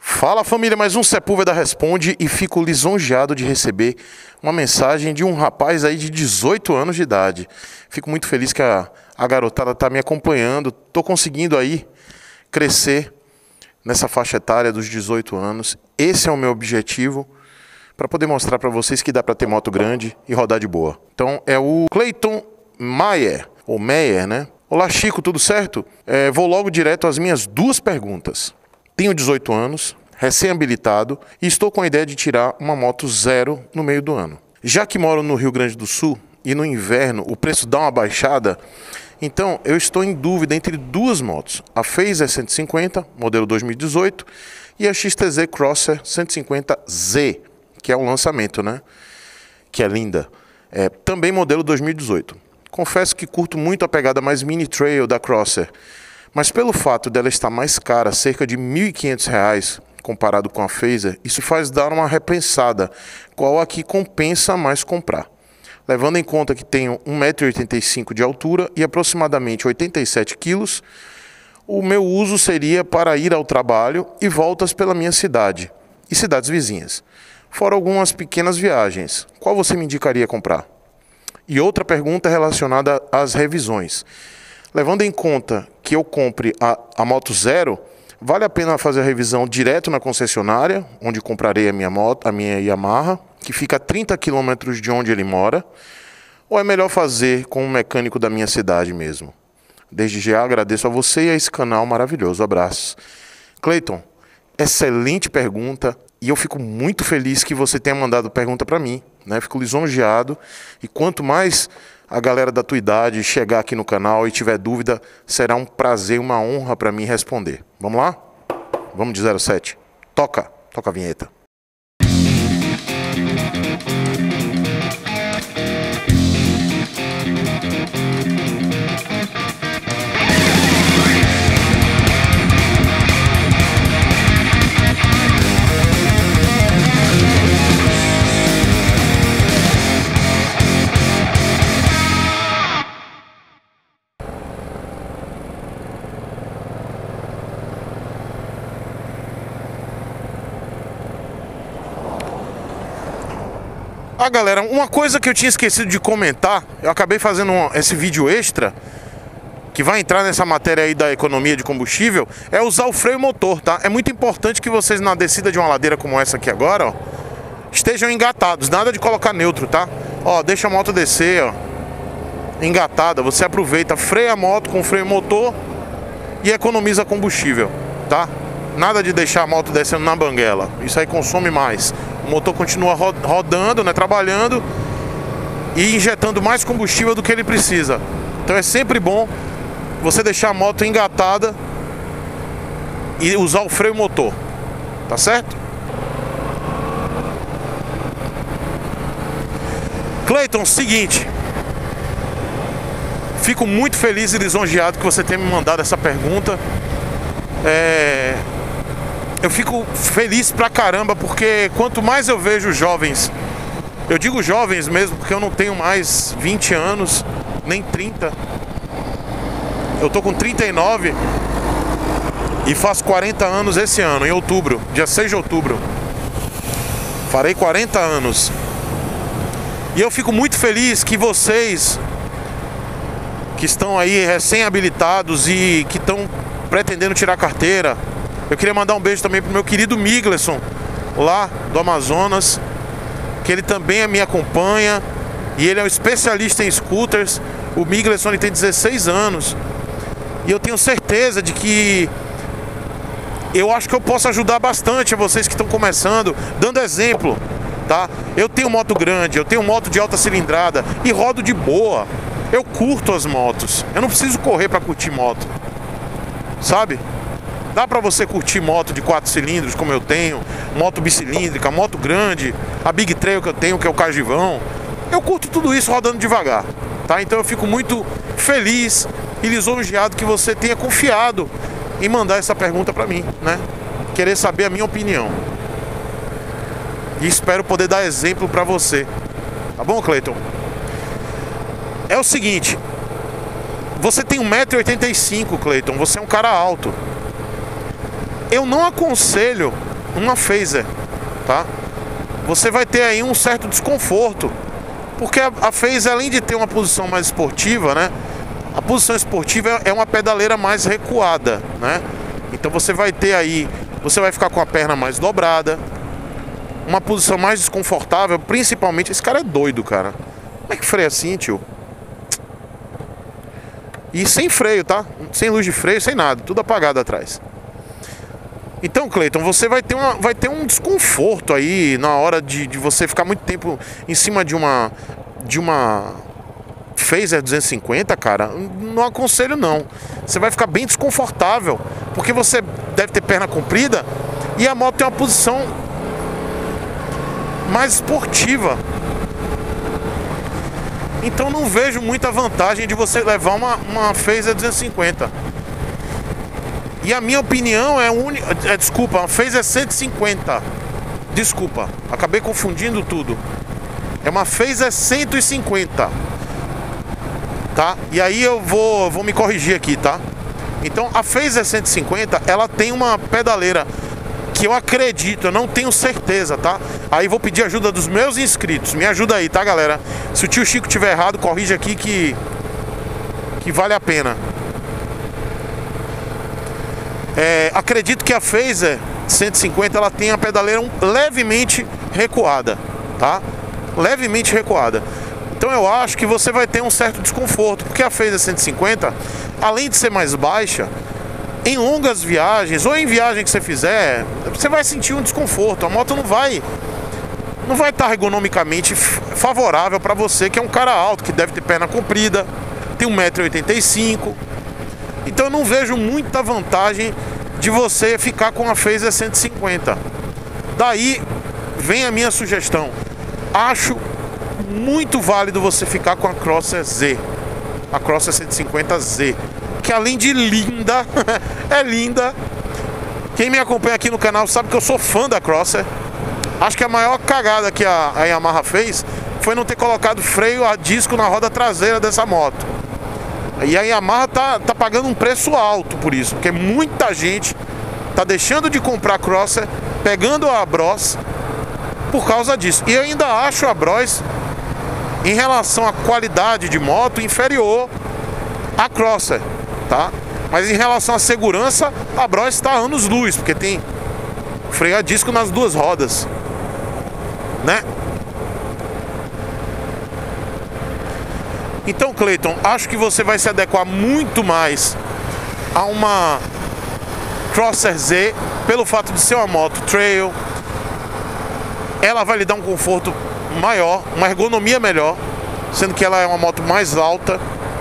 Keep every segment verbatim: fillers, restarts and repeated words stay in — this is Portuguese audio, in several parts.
Fala família, mais um Sepúlveda Responde e fico lisonjeado de receber uma mensagem de um rapaz aí de dezoito anos de idade. Fico muito feliz que a, a garotada está me acompanhando, estou conseguindo aí crescer nessa faixa etária dos dezoito anos. Esse é o meu objetivo, para poder mostrar para vocês que dá para ter moto grande e rodar de boa. Então é o Clayton Mayer, ou Meyer, né? Olá Chico, tudo certo? É, vou logo direto às minhas duas perguntas. Tenho dezoito anos, recém-habilitado e estou com a ideia de tirar uma moto zero no meio do ano. Já que moro no Rio Grande do Sul e no inverno o preço dá uma baixada, então eu estou em dúvida entre duas motos. A Phaser cento e cinquenta, modelo dois mil e dezoito, e a X T Z Crosser cento e cinquenta Z, que é o lançamento, né? Que é linda. É, também modelo dois mil e dezoito. Confesso que curto muito a pegada mais mini trail da Crosser, mas pelo fato dela estar mais cara, cerca de mil e quinhentos reais, comparado com a Phaser, isso faz dar uma repensada, qual a que compensa mais comprar. Levando em conta que tenho um metro e oitenta e cinco de altura e aproximadamente oitenta e sete quilos, o meu uso seria para ir ao trabalho e voltas pela minha cidade e cidades vizinhas, fora algumas pequenas viagens. Qual você me indicaria comprar? E outra pergunta relacionada às revisões. Levando em conta que eu compre a, a moto zero, vale a pena fazer a revisão direto na concessionária, onde comprarei a minha moto, a minha Yamaha, que fica a trinta quilômetros de onde ele mora, ou é melhor fazer com um mecânico da minha cidade mesmo? Desde já agradeço a você e a esse canal maravilhoso. Abraços. Clayton, excelente pergunta e eu fico muito feliz que você tenha mandado pergunta para mim, né? Fico lisonjeado e quanto mais a galera da tua idade chegar aqui no canal e tiver dúvida, será um prazer, uma honra para mim responder. Vamos lá? Vamos de zero sete. Toca, toca a vinheta. Ah, galera, uma coisa que eu tinha esquecido de comentar, eu acabei fazendo um, esse vídeo extra, que vai entrar nessa matéria aí da economia de combustível, é usar o freio motor, tá? É muito importante que vocês na descida de uma ladeira como essa aqui agora, ó, estejam engatados, nada de colocar neutro, tá? Ó, deixa a moto descer, ó, engatada, você aproveita, freia a moto com o freio motor e economiza combustível, tá? Nada de deixar a moto descendo na banguela, isso aí consome mais. O motor continua rodando, né, trabalhando e injetando mais combustível do que ele precisa. Então é sempre bom você deixar a moto engatada e usar o freio motor, tá certo? Clayton, seguinte, fico muito feliz e lisonjeado que você tenha me mandado essa pergunta. É... Eu fico feliz pra caramba, porque quanto mais eu vejo jovens, eu digo jovens mesmo, porque eu não tenho mais vinte anos, nem trinta. Eu tô com trinta e nove e faço quarenta anos esse ano, em outubro, dia seis de outubro. Farei quarenta anos. E eu fico muito feliz que vocês, que estão aí recém-habilitados e que estão pretendendo tirar carteira, eu queria mandar um beijo também pro meu querido Migleson, lá do Amazonas, que ele também me acompanha, e ele é um especialista em scooters. O Migleson, ele tem dezesseis anos, e eu tenho certeza de que eu acho que eu posso ajudar bastante a vocês que estão começando, dando exemplo, tá? Eu tenho moto grande, eu tenho moto de alta cilindrada, e rodo de boa. Eu curto as motos, eu não preciso correr para curtir moto, sabe? Dá pra você curtir moto de quatro cilindros, como eu tenho, moto bicilíndrica, moto grande, a Big Trail que eu tenho, que é o Cajivão. Eu curto tudo isso rodando devagar, tá? Então eu fico muito feliz e lisonjeado que você tenha confiado em mandar essa pergunta pra mim, né? Querer saber a minha opinião. E espero poder dar exemplo pra você. Tá bom, Clayton? É o seguinte, você tem um metro e oitenta e cinco, Clayton, você é um cara alto. Eu não aconselho uma Phaser, tá? Você vai ter aí um certo desconforto, porque a, a Phaser, além de ter uma posição mais esportiva, né? A posição esportiva é uma pedaleira mais recuada, né? Então você vai ter aí, você vai ficar com a perna mais dobrada, uma posição mais desconfortável, principalmente... Esse cara é doido, cara. Como é que freia assim, tio? E sem freio, tá? Sem luz de freio, sem nada, tudo apagado atrás. Então, Cleiton, você vai ter, uma, vai ter um desconforto aí na hora de, de você ficar muito tempo em cima de uma de uma Phaser duzentos e cinquenta, cara. Não aconselho, não. Você vai ficar bem desconfortável, porque você deve ter perna comprida e a moto tem uma posição mais esportiva. Então não vejo muita vantagem de você levar uma, uma Phaser duzentos e cinquenta. E a minha opinião é única. É, desculpa, uma Phaser cento e cinquenta. Desculpa, acabei confundindo tudo. É uma Phaser cento e cinquenta. Tá? E aí eu vou, vou me corrigir aqui, tá? Então a Phaser cento e cinquenta, ela tem uma pedaleira que eu acredito, eu não tenho certeza, tá? Aí vou pedir ajuda dos meus inscritos. Me ajuda aí, tá, galera? Se o tio Chico tiver errado, corrige aqui que que vale a pena. É, acredito que a Phaser cento e cinquenta ela tem a pedaleira levemente recuada, tá? Levemente recuada. Então eu acho que você vai ter um certo desconforto, porque a Phaser cento e cinquenta, além de ser mais baixa, em longas viagens ou em viagem que você fizer, você vai sentir um desconforto. A moto não vai não vai estar ergonomicamente favorável para você, que é um cara alto, que deve ter perna comprida, tem um metro e oitenta e cinco. Então eu não vejo muita vantagem de você ficar com a Phaser cento e cinquenta. Daí vem a minha sugestão. Acho muito válido você ficar com a Crosser Z, a Crosser cento e cinquenta Z, que além de linda, é linda. Quem me acompanha aqui no canal sabe que eu sou fã da Crosser. Acho que a maior cagada que a, a Yamaha fez foi não ter colocado freio a disco na roda traseira dessa moto. E a Yamaha tá, tá pagando um preço alto por isso, porque muita gente tá deixando de comprar Crosser, pegando a Bros por causa disso. E eu ainda acho a Bros, em relação à qualidade de moto, inferior à Crosser, tá? Mas em relação à segurança, a Bros está anos luz, porque tem freio a disco nas duas rodas, né? Então, Cleiton, acho que você vai se adequar muito mais a uma Crosser Z pelo fato de ser uma moto trail. Ela vai lhe dar um conforto maior, uma ergonomia melhor, sendo que ela é uma moto mais alta.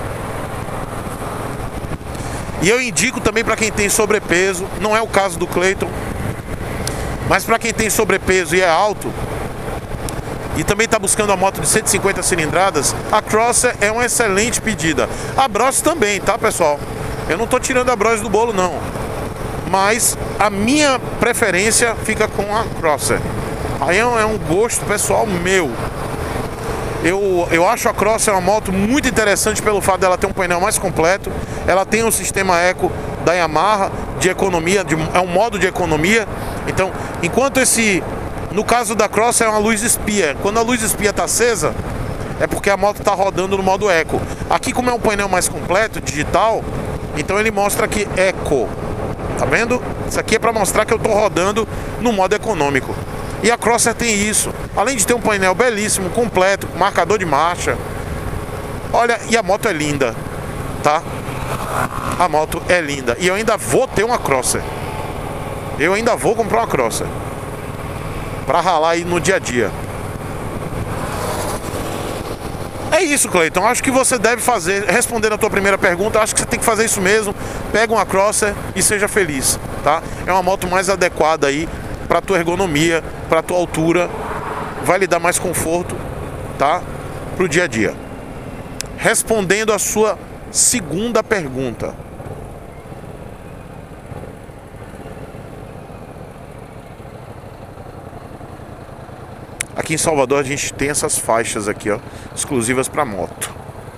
E eu indico também para quem tem sobrepeso, não é o caso do Cleiton, mas para quem tem sobrepeso e é alto, e também está buscando a moto de cento e cinquenta cilindradas, a Crosser é uma excelente pedida. A Bros também, tá, pessoal? Eu não estou tirando a Bros do bolo, não. Mas a minha preferência fica com a Crosser. Aí é um gosto pessoal meu. Eu, eu acho a Crosser uma moto muito interessante pelo fato dela ter um painel mais completo. Ela tem um sistema eco da Yamaha de economia, de, é um modo de economia. Então, enquanto esse... No caso da Crosser é uma luz espia. Quando a luz espia está acesa, é porque a moto está rodando no modo eco. Aqui, como é um painel mais completo, digital, então ele mostra aqui eco. Tá vendo? Isso aqui é para mostrar que eu estou rodando no modo econômico. E a Crosser tem isso. Além de ter um painel belíssimo, completo, marcador de marcha. Olha, e a moto é linda, tá? A moto é linda. E eu ainda vou ter uma Crosser. Eu ainda vou comprar uma Crosser para ralar aí no dia a dia. É isso, Cleiton. Acho que você deve fazer, respondendo a tua primeira pergunta, acho que você tem que fazer isso mesmo. Pega uma Crosser e seja feliz, tá? É uma moto mais adequada aí para tua ergonomia, para tua altura, vai lhe dar mais conforto, tá? Pro dia a dia. Respondendo a sua segunda pergunta. Aqui em Salvador a gente tem essas faixas aqui, ó, exclusivas para moto.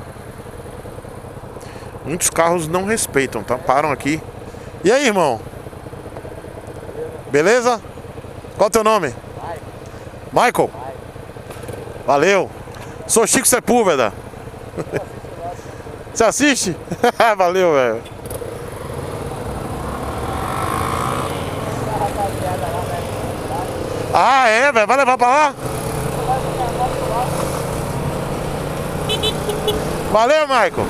Muitos carros não respeitam, tá? Param aqui. E aí, irmão? Beleza? Qual é o teu nome? Michael? Valeu. Sou Chico Sepúlveda. Você assiste? Valeu, velho. Ah, é, velho? Vai levar pra lá? Valeu, Michael.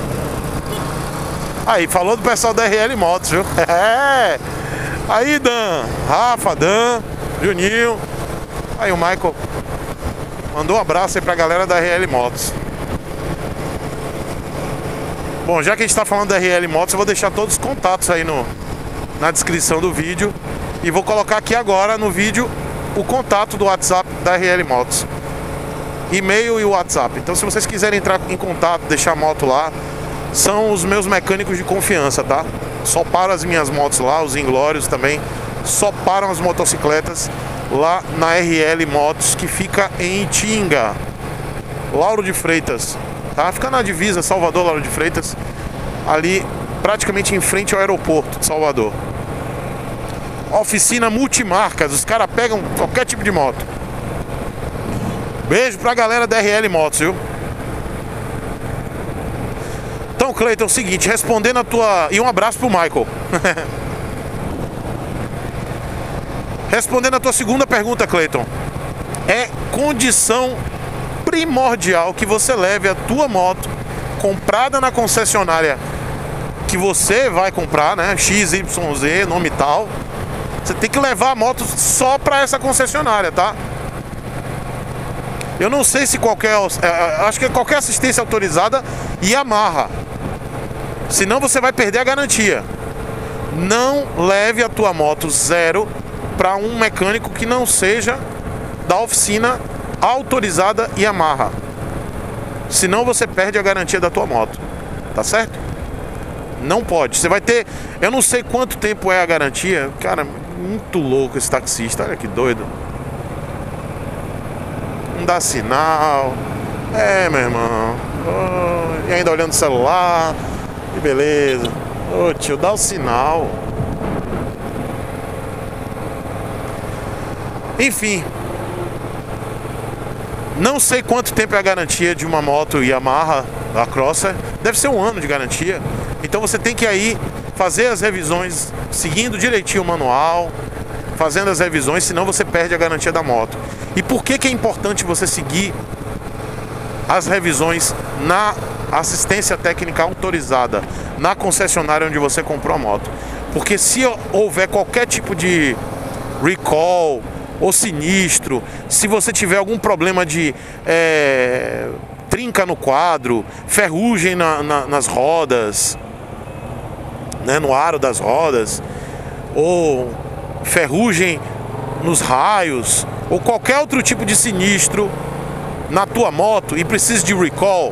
Aí, falou do pessoal da R L Motos, viu? É. Aí, Dan. Rafa, Dan, Juninho. Aí, o Michael mandou um abraço aí pra galera da R L Motos. Bom, já que a gente tá falando da R L Motos, eu vou deixar todos os contatos aí no, na descrição do vídeo. E vou colocar aqui agora no vídeo o contato do WhatsApp da R L Motos. E-mail e o WhatsApp. Então, se vocês quiserem entrar em contato, deixar a moto lá, são os meus mecânicos de confiança, tá? Só param as minhas motos lá, os Inglórios também. Só param as motocicletas lá na R L Motos, que fica em Itinga, Lauro de Freitas, tá? Fica na divisa Salvador, Lauro de Freitas, ali praticamente em frente ao aeroporto de Salvador. Oficina multimarcas, os caras pegam qualquer tipo de moto. Beijo pra galera da R L Motos, viu? Então, Cleiton, é o seguinte, respondendo a tua... E um abraço pro Michael. Respondendo a tua segunda pergunta, Cleiton, é condição primordial que você leve a tua moto comprada na concessionária que você vai comprar, né? X Y Z, nome tal. Você tem que levar a moto só pra essa concessionária, tá? Eu não sei se qualquer... Acho que qualquer assistência autorizada e amarra. Senão você vai perder a garantia. Não leve a tua moto zero para um mecânico que não seja da oficina autorizada e amarra. Senão você perde a garantia da tua moto. Tá certo? Não pode. Você vai ter... Eu não sei quanto tempo é a garantia. Cara, muito louco esse taxista. Olha que doido. Não dá sinal. É, meu irmão. Oh, e ainda olhando o celular. Que beleza. Ô, tio, dá o sinal. Enfim. Não sei quanto tempo é a garantia de uma moto Yamaha, da Crosser. Deve ser um ano de garantia. Então você tem que aí fazer as revisões seguindo direitinho o manual, fazendo as revisões, senão você perde a garantia da moto. E por que que é importante você seguir as revisões na assistência técnica autorizada, na concessionária onde você comprou a moto? Porque se houver qualquer tipo de recall ou sinistro, se você tiver algum problema de é, trinca no quadro, ferrugem na, na, nas rodas, né, no aro das rodas, ou ferrugem nos raios, ou qualquer outro tipo de sinistro na tua moto e precisa de recall,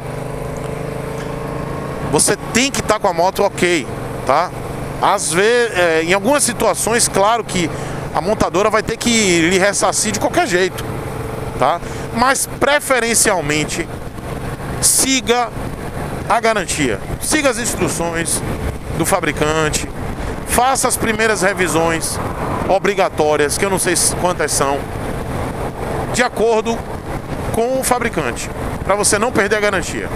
você tem que estar com a moto ok, tá? Às vezes, é, em algumas situações, claro que a montadora vai ter que lhe ressarcir de qualquer jeito, tá? Mas preferencialmente siga a garantia, siga as instruções do fabricante, faça as primeiras revisões obrigatórias, que eu não sei quantas são, de acordo com o fabricante, para você não perder a garantia.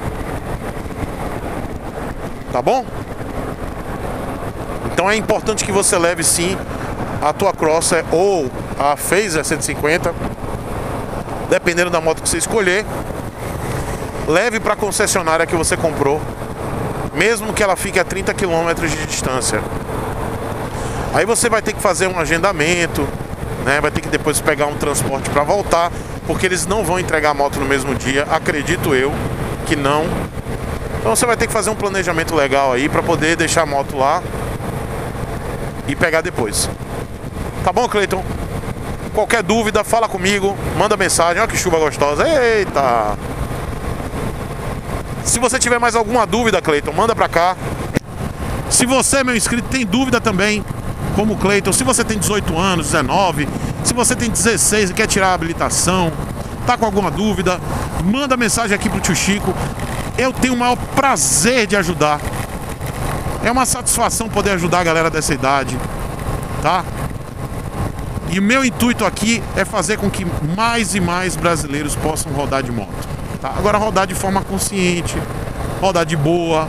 Tá bom? Então é importante que você leve sim a tua Crosser ou a Phaser cento e cinquenta, dependendo da moto que você escolher. Leve para a concessionária que você comprou, mesmo que ela fique a trinta quilômetros de distância. Aí você vai ter que fazer um agendamento, né? Vai ter que depois pegar um transporte para voltar, porque eles não vão entregar a moto no mesmo dia, acredito eu que não. Então você vai ter que fazer um planejamento legal aí para poder deixar a moto lá e pegar depois. Tá bom, Cleiton? Qualquer dúvida, fala comigo, manda mensagem. Olha que chuva gostosa. Eita! Se você tiver mais alguma dúvida, Cleiton, manda pra cá. Se você, meu inscrito, tem dúvida também, como o Cleiton, se você tem dezoito anos, dezenove, se você tem dezesseis e quer tirar a habilitação, tá com alguma dúvida, manda mensagem aqui pro tio Chico. Eu tenho o maior prazer de ajudar. É uma satisfação poder ajudar a galera dessa idade, tá? E o meu intuito aqui é fazer com que mais e mais brasileiros possam rodar de moto, tá? Agora rodar de forma consciente, rodar de boa,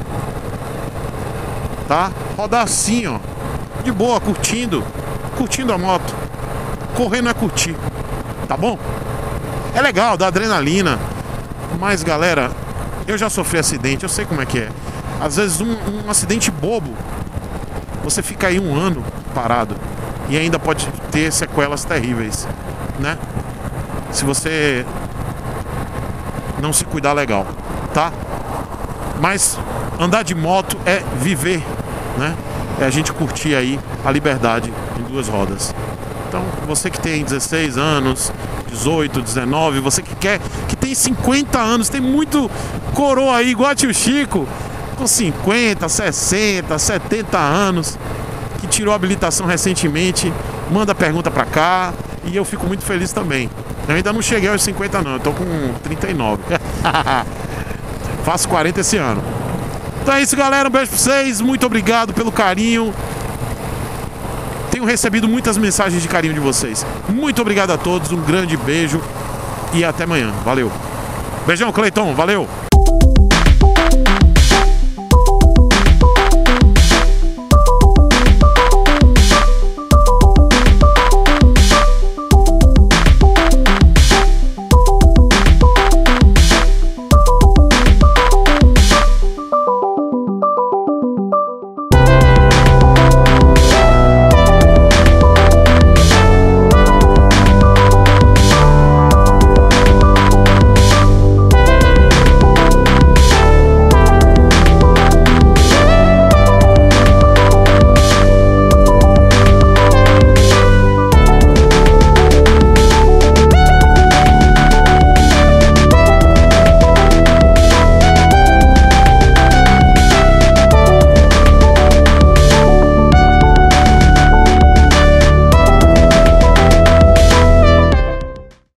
tá? Rodar assim, ó, de boa, curtindo, curtindo a moto. Correr não é curtir, tá bom? É legal, dá adrenalina, mas galera, eu já sofri acidente, eu sei como é que é. Às vezes um, um acidente bobo, você fica aí um ano parado e ainda pode ter sequelas terríveis, né? Se você não se cuidar legal, tá? Mas andar de moto é viver, né? É a gente curtir aí a liberdade em duas rodas. Então, você que tem dezesseis anos, dezoito, dezenove, você que quer, que tem cinquenta anos, tem muito coroa aí, igual a tio Chico, com cinquenta, sessenta, setenta anos, que tirou a habilitação recentemente, manda pergunta pra cá e eu fico muito feliz também. Eu ainda não cheguei aos cinquenta não, eu tô com trinta e nove. Faço quarenta esse ano. Então é isso, galera, um beijo pra vocês, muito obrigado pelo carinho. Tenho recebido muitas mensagens de carinho de vocês. Muito obrigado a todos, um grande beijo e até amanhã. Valeu. Beijão, Cleiton, valeu.